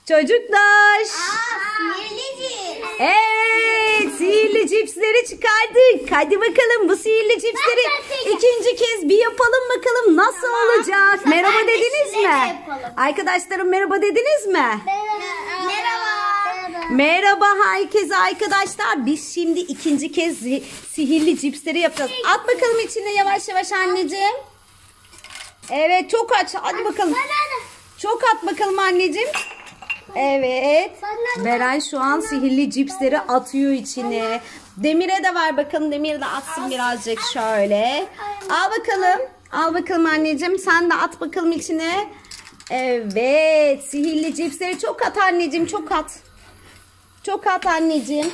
Çocuklar. Sihirli cips. Evet, sihirli cipsleri çıkardık. Hadi bakalım bu sihirli cipsleri ikinci kez bir yapalım bakalım nasıl olacak. Merhaba dediniz mi? Arkadaşlarım merhaba dediniz mi? Merhaba. Merhaba herkese arkadaşlar. Biz şimdi ikinci kez sihirli cipsleri yapacağız. At bakalım içine yavaş yavaş anneciğim. Evet, çok aç. Hadi bakalım. Çok at bakalım anneciğim. Evet. Beren şu an sihirli cipsleri atıyor içine. Demir'e de ver bakalım. Demir de atsın birazcık şöyle. Al bakalım. Al bakalım anneciğim. Sen de at bakalım içine. Evet. Sihirli cipsleri çok at anneciğim. Çok at. Çok at anneciğim.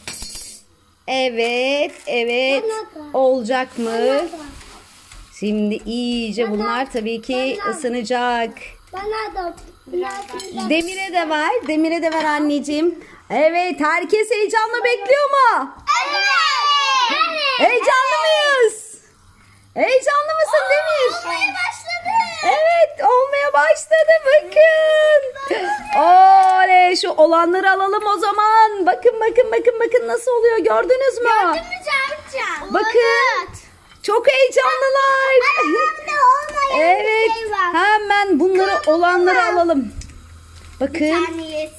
Evet. Evet. Olacak mı? Şimdi iyice bunlar tabii ki ısınacak. Bana da. Demir'e de ver. Demir'e de ver anneciğim. Evet. Herkes heyecanla bekliyor mu? Evet. Heyecanlı mıyız? Heyecanlı mısın Demir? Olmaya başladı. Evet. Olmaya başladı. Bakın. Oley. Şu olanları alalım o zaman. Bakın bakın bakın bakın nasıl oluyor. Gördünüz mü? Gördün mü Cancan? Bakın. Çok heyecanlılar. Evet. Hemen bunları olanları alalım. Bakın.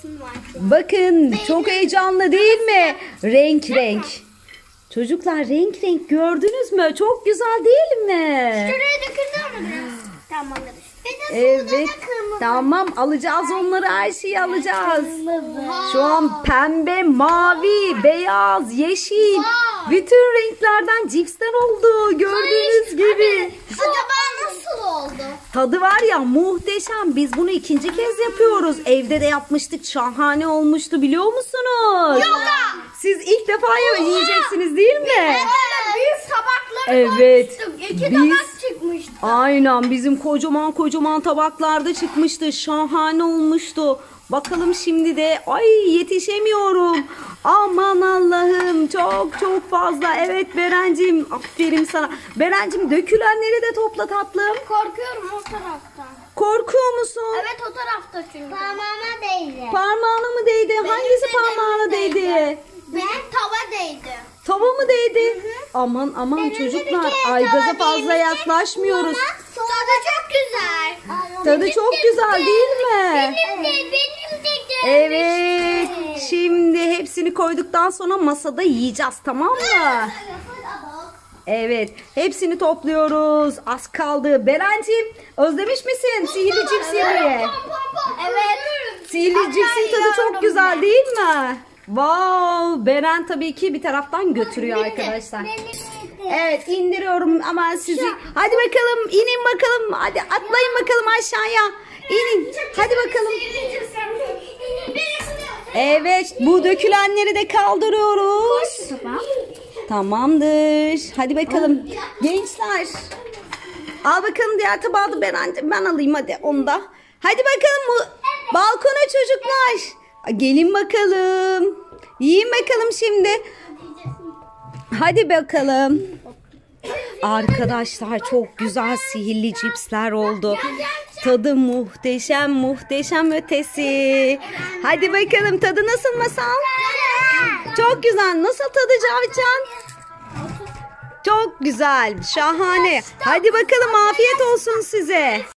Bakın çok heyecanlı değil mi? Renk renk. Çocuklar renk renk gördünüz mü? Çok güzel değil mi? Şuraya döküldü ama biraz. Tamam. Evet. Tamam alacağız onları, her şeyi alacağız. Şu an pembe, mavi, beyaz, yeşil. Bütün renklerden cipsler oldu. Gördüğünüz gibi. Acaba nasıl oldu? Tadı var ya muhteşem. Biz bunu ikinci kez yapıyoruz. Evde de yapmıştık. Şahane olmuştu biliyor musunuz? Yok. Siz ilk defa yiyeceksiniz değil mi? Evet. Büyük tabakları Evet. koymuştuk. İki tabak çıkmıştı. Aynen bizim kocaman kocaman tabaklarda çıkmıştı. Şahane olmuştu. Bakalım şimdi de ay yetişemiyorum. Aman Allah'ım çok çok fazla. Evet Berencim aferin sana. Berencim dökülenleri de topla tatlım. Korkuyorum o taraftan. Korkuyor musun? Evet o tarafta çünkü. Parmağıma değdi. Parmağına mı değdi? Hangisi parmağına değdi? Ben tava değdi. Tava mı değdi? Aman aman çocuklar aygaza fazla yaklaşmıyoruz. Tadı çok güzel. Tadı çok güzel değil mi? Benim de. Evet. Şimdi hepsini koyduktan sonra masada yiyeceğiz, tamam mı? Evet. Hepsini topluyoruz. Az kaldı. Berencim özlemiş misin sihirli cips yemeği? Evet. Sihirli cipsin tadı çok güzel değil mi? Wow. Beren tabii ki bir taraftan götürüyor arkadaşlar. Evet indiriyorum ama sizi. Hadi bakalım inin bakalım. Hadi atlayın bakalım aşağıya. İnin. Hadi bakalım. Evet bu dökülenleri de kaldırıyoruz. Tamamdır. Hadi bakalım. Gençler. Al bakalım diğer tabağı da ben alayım hadi onu da. Hadi bakalım balkona çocuklar. Gelin bakalım. Yiyin bakalım şimdi. Hadi bakalım. Arkadaşlar çok güzel sihirli cipsler oldu. Tadı muhteşem muhteşem ötesi. Hadi bakalım tadı nasıl Masal? Çok güzel. Nasıl tadı Cavitcan? Çok güzel. Şahane. Hadi bakalım afiyet olsun size.